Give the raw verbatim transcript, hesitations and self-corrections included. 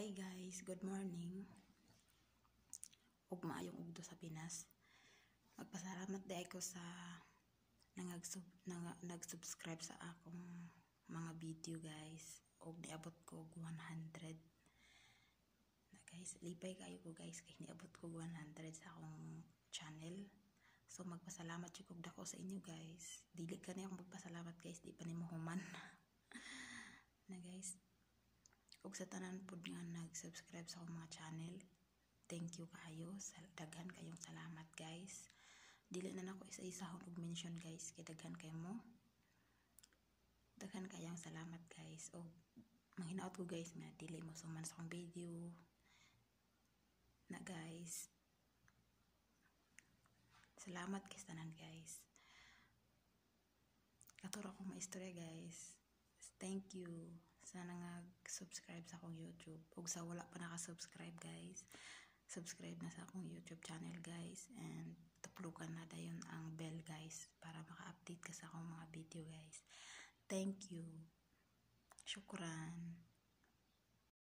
Hi guys, good morning. Ug maayong ugdo sa Pinas. Magpasalamat di ako sa nangag-sub nang, nag-subscribe sa akong mga video guys. Ug niabot ko one hundred. Na guys, lipay kayo ko guys kay niabot ko one hundred sa akong channel. So magpasalamat jud kog dako sa inyo guys. Dili ka niya akong magpasalamat guys, di pa nimo human. Na guys, ug sa tanan pod nga nag-subscribe sa akong mga channel, thank you kayo, sa daghan kayong salamat guys. Dili na nako isa-isahon og mention guys, kay daghan kay mo. Daghan kayong salamat guys. Og manghinaot ko guys nga dili mo suman sa akong video. Na guys, salamat kay tanan guys. Katuro akong maistorya guys. Thank you sa nag-subscribe sa akong YouTube. Ug sa wala pa naka-subscribe guys, subscribe na sa akong YouTube channel guys, and tuplukan na dayon ang bell guys para maka-update ka sa akong mga video guys. Thank you. Syukran.